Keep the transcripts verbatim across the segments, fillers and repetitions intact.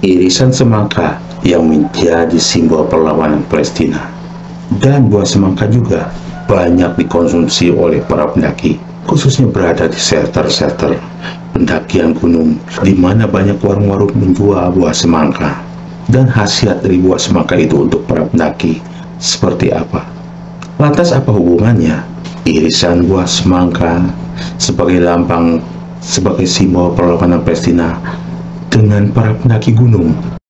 irisan semangka yang menjadi simbol perlawanan Palestina. Dan buah semangka juga banyak dikonsumsi oleh para pendaki, khususnya berada di shelter-shelter pendakian gunung, di mana banyak warung-warung menjual buah semangka. Dan khasiat dari buah semangka itu untuk para pendaki seperti apa? Lantas apa hubungannya irisan buah semangka sebagai lambang, sebagai simbol perlawanan Palestina dengan para pendaki gunung?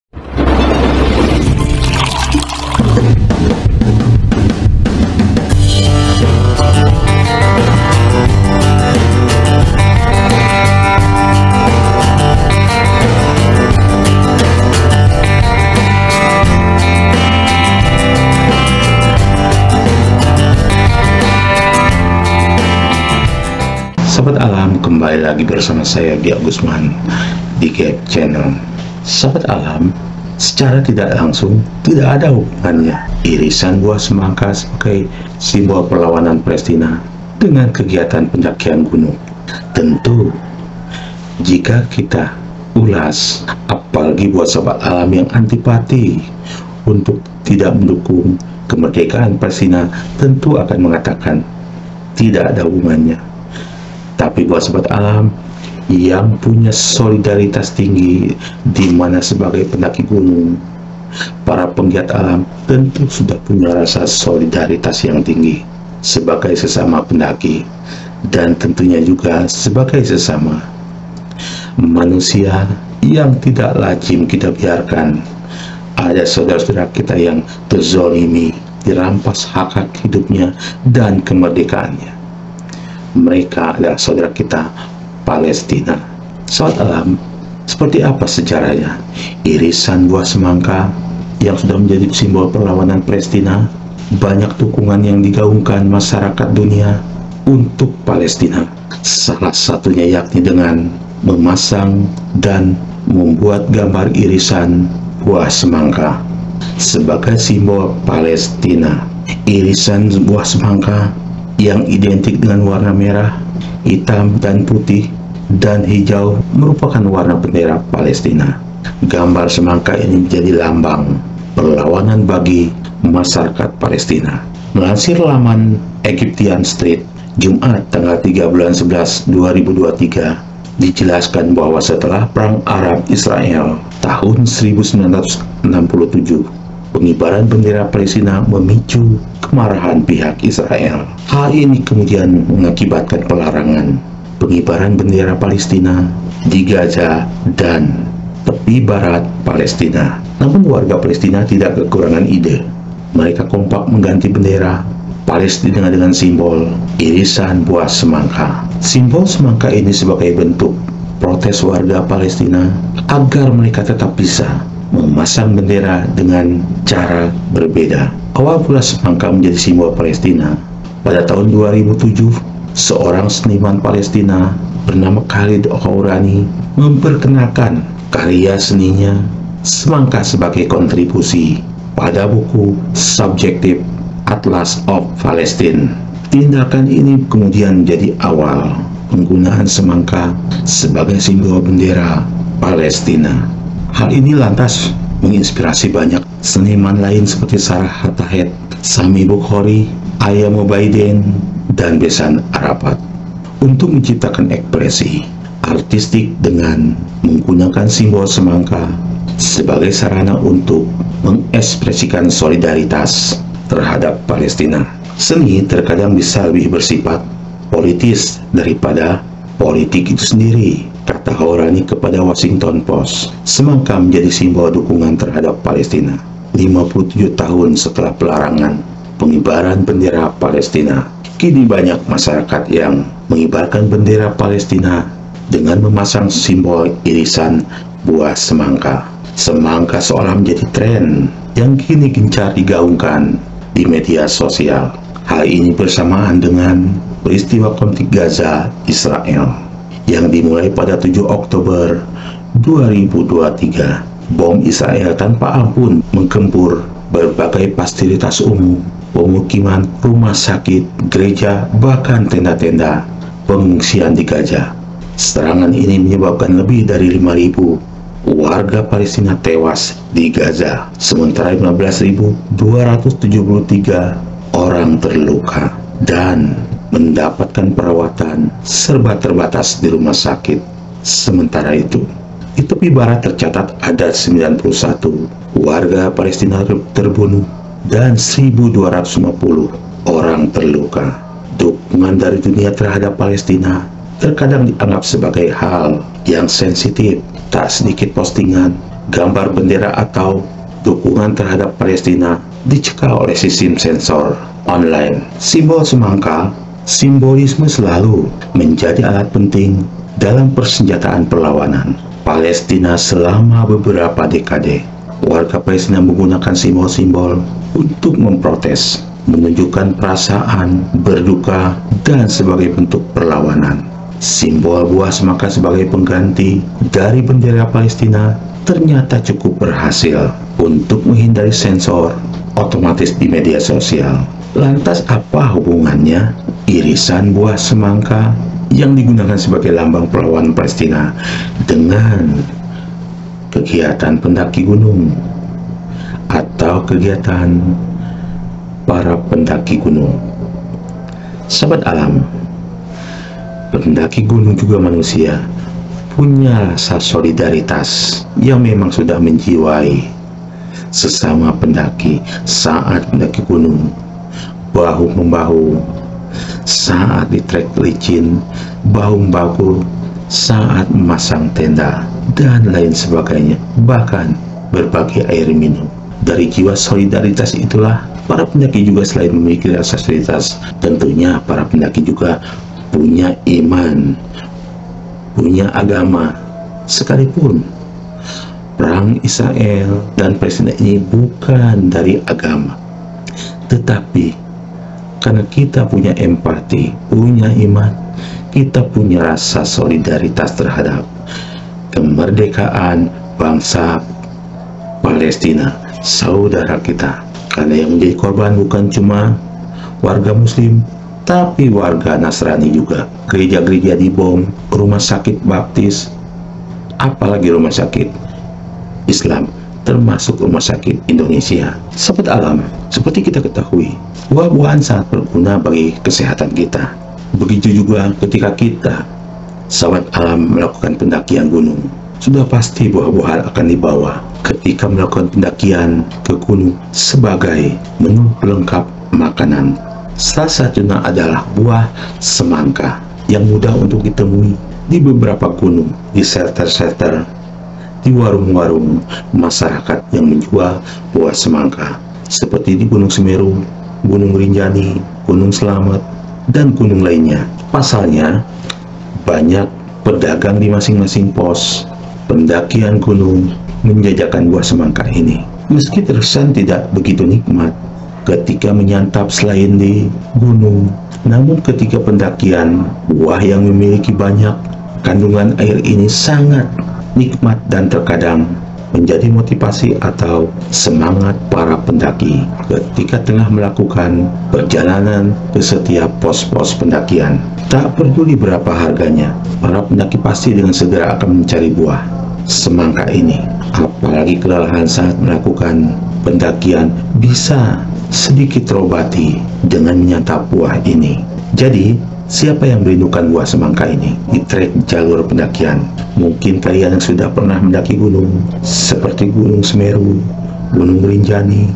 Sahabat alam, kembali lagi bersama saya Gia Gusman di Gap Channel. Sahabat alam, secara tidak langsung tidak ada hubungannya irisan buah semangka sebagai simbol perlawanan Palestina dengan kegiatan pendakian gunung. Tentu jika kita ulas, apalagi buat sahabat alam yang antipati untuk tidak mendukung kemerdekaan Palestina, tentu akan mengatakan tidak ada hubungannya. Tapi buat sahabat alam yang punya solidaritas tinggi, di mana sebagai pendaki gunung, para penggiat alam tentu sudah punya rasa solidaritas yang tinggi sebagai sesama pendaki, dan tentunya juga sebagai sesama manusia yang tidak lazim kita biarkan ada saudara-saudara kita yang terzolimi, dirampas hak-hak hidupnya dan kemerdekaannya. Mereka adalah saudara kita Palestina. Sahabat alam, seperti apa sejarahnya irisan buah semangka yang sudah menjadi simbol perlawanan Palestina? Banyak dukungan yang digaungkan masyarakat dunia untuk Palestina. Salah satunya yakni dengan memasang dan membuat gambar irisan buah semangka sebagai simbol Palestina. Irisan buah semangka yang identik dengan warna merah, hitam, dan putih, dan hijau merupakan warna bendera Palestina. Gambar semangka ini menjadi lambang perlawanan bagi masyarakat Palestina. Melansir laman Egyptian Street, Jumat tanggal tiga bulan sebelas dua ribu dua puluh tiga, dijelaskan bahwa setelah Perang Arab-Israel tahun seribu sembilan ratus enam puluh tujuh, pengibaran bendera Palestina memicu kemarahan pihak Israel. Hal ini kemudian mengakibatkan pelarangan pengibaran bendera Palestina di Gaza dan tepi barat Palestina. Namun warga Palestina tidak kekurangan ide. Mereka kompak mengganti bendera Palestina dengan simbol irisan buah semangka. Simbol semangka ini sebagai bentuk protes warga Palestina agar mereka tetap bisa memasang bendera dengan cara berbeda. Awal mula semangka menjadi simbol Palestina pada tahun dua ribu tujuh. Seorang seniman Palestina bernama Khalid Hourani memperkenalkan karya seninya semangka sebagai kontribusi pada buku subjektif Atlas of Palestine. Tindakan ini kemudian menjadi awal penggunaan semangka sebagai simbol bendera Palestina. Hal ini lantas menginspirasi banyak seniman lain seperti Sarah Hatahed, Sami Bukhari, Aya Mubaideen, dan Besan Arafat untuk menciptakan ekspresi artistik dengan menggunakan simbol semangka sebagai sarana untuk mengekspresikan solidaritas terhadap Palestina. Seni terkadang bisa lebih bersifat politis daripada politik itu sendiri, kata Hourani kepada Washington Post. Semangka menjadi simbol dukungan terhadap Palestina lima puluh tujuh tahun setelah pelarangan pengibaran bendera Palestina. Kini banyak masyarakat yang mengibarkan bendera Palestina dengan memasang simbol irisan buah semangka. Semangka seolah menjadi tren yang kini gencar digaungkan di media sosial. Hal ini bersamaan dengan peristiwa konflik Gaza Israel yang dimulai pada tujuh Oktober dua ribu dua puluh tiga. Bom Israel tanpa ampun menggempur berbagai fasilitas umum, pemukiman, rumah sakit, gereja, bahkan tenda-tenda pengungsian di Gaza. Serangan ini menyebabkan lebih dari lima ribu warga Palestina tewas di Gaza, sementara lima belas ribu dua ratus tujuh puluh tiga orang terluka dan mendapatkan perawatan serba terbatas di rumah sakit. Sementara itu, di tepi barat tercatat ada sembilan puluh satu warga Palestina terbunuh dan seribu dua ratus lima puluh orang terluka. Dukungan dari dunia terhadap Palestina terkadang dianggap sebagai hal yang sensitif. Tak sedikit postingan, gambar bendera atau dukungan terhadap Palestina dicekal oleh sistem sensor online. Simbol semangka, simbolisme selalu menjadi alat penting dalam persenjataan perlawanan Palestina selama beberapa dekade. Warga Palestina menggunakan simbol-simbol untuk memprotes, menunjukkan perasaan, berduka, dan sebagai bentuk perlawanan. Simbol buah semangka sebagai pengganti dari bendera Palestina ternyata cukup berhasil untuk menghindari sensor otomatis di media sosial. Lantas apa hubungannya irisan buah semangka yang digunakan sebagai lambang perlawanan Palestina dengan kegiatan pendaki gunung atau kegiatan para pendaki gunung? Sahabat alam, pendaki gunung juga manusia, punya rasa solidaritas yang memang sudah menjiwai sesama pendaki saat mendaki gunung, bahu-membahu saat di trek licin, bahu-membahu saat memasang tenda, dan lain sebagainya, bahkan berbagi air minum. Dari jiwa solidaritas itulah para pendaki juga selain memiliki rasa solidaritas, tentunya para pendaki juga punya iman, punya agama. Sekalipun perang Israel dan Palestina ini bukan dari agama, tetapi karena kita punya empati, punya iman, kita punya rasa solidaritas terhadap kemerdekaan bangsa Palestina, saudara kita. Karena yang menjadi korban bukan cuma warga Muslim, tapi warga Nasrani juga. Gereja-gereja dibom, rumah sakit baptis, apalagi rumah sakit Islam, termasuk rumah sakit Indonesia. Sahabat alam, seperti kita ketahui, buah-buahan sangat berguna bagi kesehatan kita. Begitu juga ketika kita, sahabat alam, melakukan pendakian gunung, sudah pasti buah-buahan akan dibawa ketika melakukan pendakian ke gunung sebagai menu pelengkap makanan. Salah satunya adalah buah semangka yang mudah untuk ditemui di beberapa gunung, di shelter-shelter, di warung-warung masyarakat yang menjual buah semangka, seperti di Gunung Semeru, Gunung Rinjani, Gunung Selamet, dan gunung lainnya. Pasalnya, banyak pedagang di masing-masing pos pendakian gunung menjajakan buah semangka ini. Meski terkesan tidak begitu nikmat ketika menyantap selain di gunung, namun ketika pendakian, buah yang memiliki banyak kandungan air ini sangat nikmat dan terkadang menjadi motivasi atau semangat para pendaki ketika tengah melakukan perjalanan ke setiap pos-pos pendakian. Tak peduli berapa harganya, para pendaki pasti dengan segera akan mencari buah semangka ini. Apalagi kelelahan saat melakukan pendakian bisa sedikit terobati dengan menyantap buah ini. Jadi, siapa yang merindukan buah semangka ini di trek jalur pendakian? Mungkin kalian yang sudah pernah mendaki gunung seperti Gunung Semeru, Gunung Rinjani,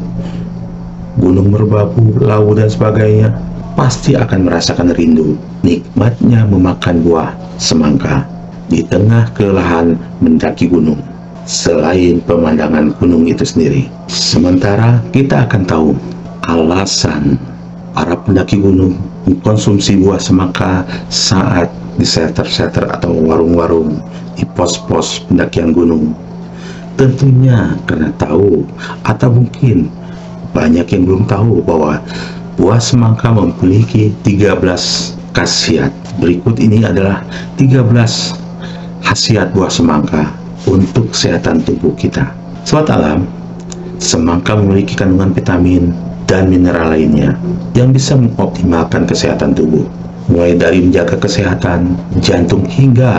Gunung Merbabu, Lawu, dan sebagainya, pasti akan merasakan rindu nikmatnya memakan buah semangka di tengah kelelahan mendaki gunung. Selain pemandangan gunung itu sendiri, sementara kita akan tahu alasan para pendaki gunung mengkonsumsi buah semangka saat di shelter-shelter atau warung-warung di pos-pos pendakian gunung. Tentunya karena tahu, atau mungkin banyak yang belum tahu, bahwa buah semangka memiliki tiga belas khasiat. Berikut ini adalah tiga belas khasiat buah semangka untuk kesehatan tubuh kita. Sobat alam, semangka memiliki kandungan vitamin dan mineral lainnya yang bisa mengoptimalkan kesehatan tubuh, mulai dari menjaga kesehatan jantung hingga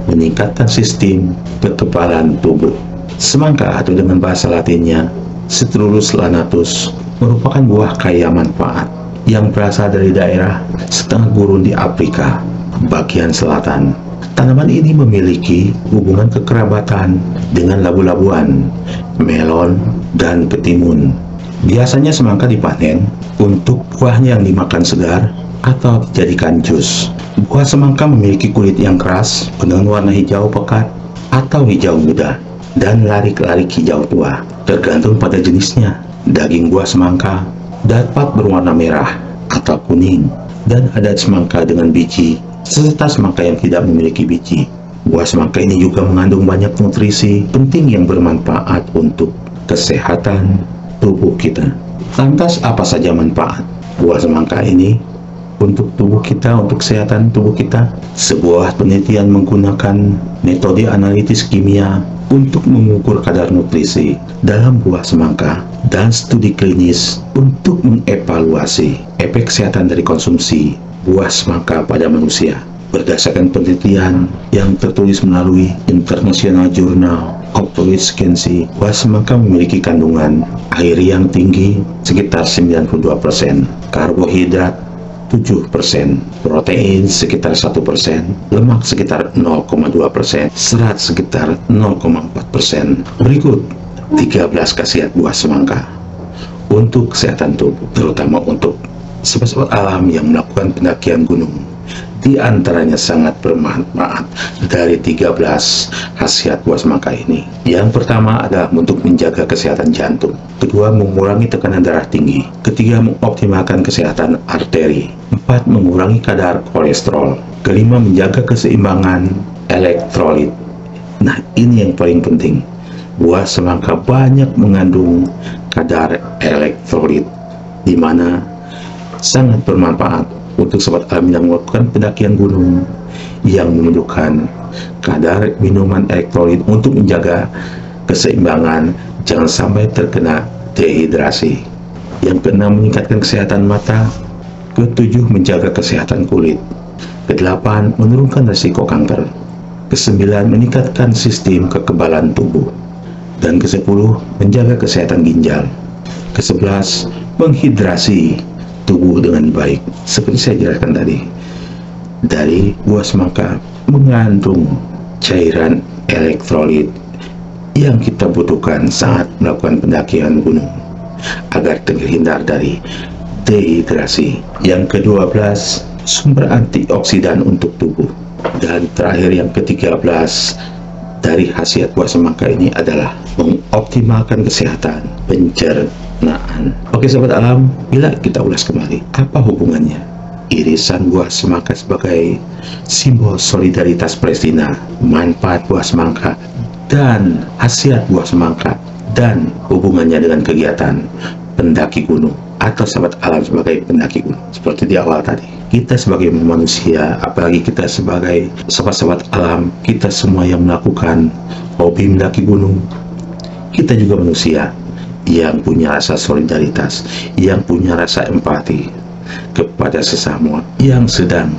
meningkatkan sistem kekebalan tubuh. Semangka atau dengan bahasa latinnya Citrus lanatus merupakan buah kaya manfaat yang berasal dari daerah setengah gurun di Afrika bagian selatan. Tanaman ini memiliki hubungan kekerabatan dengan labu-labuan, melon, dan ketimun. Biasanya semangka dipanen untuk buahnya yang dimakan segar atau dijadikan jus. Buah semangka memiliki kulit yang keras dengan warna hijau pekat atau hijau muda dan larik-larik hijau tua, tergantung pada jenisnya. Daging buah semangka dapat berwarna merah atau kuning, dan ada semangka dengan biji serta semangka yang tidak memiliki biji. Buah semangka ini juga mengandung banyak nutrisi penting yang bermanfaat untuk kesehatan tubuh kita. Lantas apa saja manfaat buah semangka ini untuk tubuh kita, untuk kesehatan tubuh kita? Sebuah penelitian menggunakan metode analitis kimia untuk mengukur kadar nutrisi dalam buah semangka dan studi klinis untuk mengevaluasi efek kesehatan dari konsumsi buah semangka pada manusia. Berdasarkan penelitian yang tertulis melalui International Journal of Physiology, buah semangka memiliki kandungan air yang tinggi sekitar sembilan puluh dua persen, karbohidrat tujuh persen, protein sekitar satu persen, lemak sekitar nol koma dua persen, serat sekitar nol koma empat persen. Berikut tiga belas khasiat buah semangka untuk kesehatan tubuh, terutama untuk sobat-sobat alam yang melakukan pendakian gunung. Di antaranya sangat bermanfaat dari tiga belas khasiat buah semangka ini. Yang pertama adalah untuk menjaga kesehatan jantung. Kedua, mengurangi tekanan darah tinggi. Ketiga, mengoptimalkan kesehatan arteri. Empat, mengurangi kadar kolesterol. Kelima, menjaga keseimbangan elektrolit. Nah, ini yang paling penting. Buah semangka banyak mengandung kadar elektrolit, di mana sangat bermanfaat untuk sobat alam yang melakukan pendakian gunung yang membutuhkan kadar minuman elektrolit untuk menjaga keseimbangan, jangan sampai terkena dehidrasi. Yang keenam, meningkatkan kesehatan mata. Ketujuh, menjaga kesehatan kulit. Kedelapan, menurunkan risiko kanker. Kesembilan, meningkatkan sistem kekebalan tubuh. Dan kesepuluh, menjaga kesehatan ginjal. Kesebelas, menghidrasi tubuh dengan baik. Seperti saya jelaskan tadi, dari buah semangka mengandung cairan elektrolit yang kita butuhkan saat melakukan pendakian gunung agar terhindar dari dehidrasi. Yang kedua belas, sumber antioksidan untuk tubuh. Dan terakhir yang ketiga belas dari khasiat buah semangka ini adalah mengoptimalkan kesehatan pencernaan. Oke sobat alam, bila kita ulas kembali, apa hubungannya irisan buah semangka sebagai simbol solidaritas Palestina, manfaat buah semangka, dan khasiat buah semangka, dan hubungannya dengan kegiatan pendaki gunung atau sahabat alam sebagai pendaki gunung? Seperti di awal tadi, kita sebagai manusia, apalagi kita sebagai sahabat-sahabat alam, kita semua yang melakukan hobi mendaki gunung, kita juga manusia yang punya rasa solidaritas, yang punya rasa empati kepada sesama yang sedang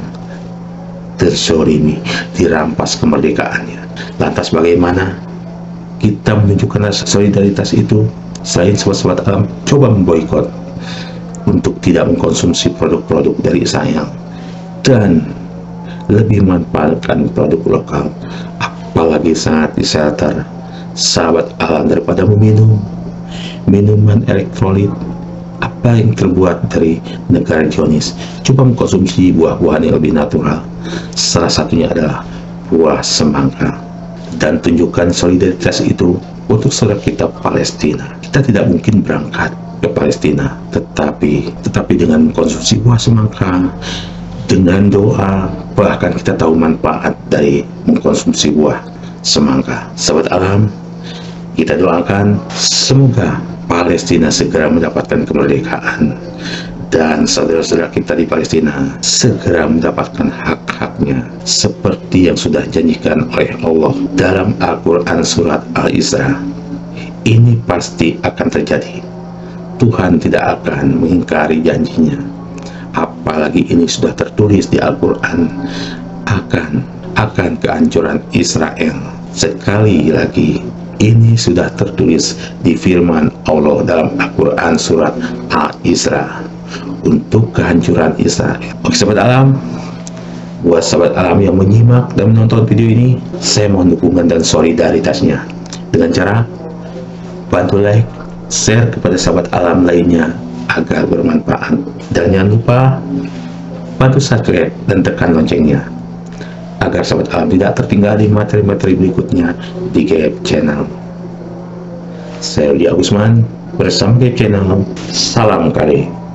terzolimi, dirampas kemerdekaannya. Lantas bagaimana kita menunjukkan rasa solidaritas itu? Selain sobat-sobat alam coba memboikot untuk tidak mengkonsumsi produk-produk dari Israel dan lebih memanfaatkan produk lokal, apalagi sangat diserter sahabat alam daripada meminum minuman elektrolit apa yang terbuat dari negara Zionis. Coba mengkonsumsi buah-buahan yang lebih natural. Salah satunya adalah buah semangka. Dan tunjukkan solidaritas itu untuk saudara kita Palestina. Kita tidak mungkin berangkat ke Palestina, tetapi tetapi dengan konsumsi buah semangka, dengan doa, bahkan kita tahu manfaat dari mengkonsumsi buah semangka. Sahabat alam, kita doakan semoga Palestina segera mendapatkan kemerdekaan dan saudara-saudara kita di Palestina segera mendapatkan hak-haknya seperti yang sudah janjikan oleh Allah dalam Al-Quran surat Al-Isra. Ini pasti akan terjadi. Tuhan tidak akan mengingkari janjinya. Apalagi ini sudah tertulis di Al-Quran, akan akan kehancuran Israel. Sekali lagi, ini sudah tertulis di firman Allah dalam Al-Quran surat Al-Isra untuk kehancuran Israel. Oke sahabat alam, buat sahabat alam yang menyimak dan menonton video ini, saya mohon dukungan dan solidaritasnya dengan cara bantu like, share kepada sahabat alam lainnya agar bermanfaat, dan jangan lupa bantu subscribe dan tekan loncengnya agar sahabat alam tidak tertinggal di materi-materi berikutnya di Gaib Channel. Saya Rudi Agusman bersama Gaib Channel. Salam kali.